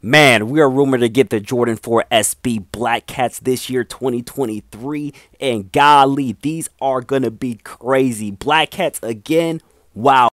Man, we are rumored to get the Jordan 4 SB Black Cats this year, 2023. And golly, these are going to be crazy. Black Cats again. Wow.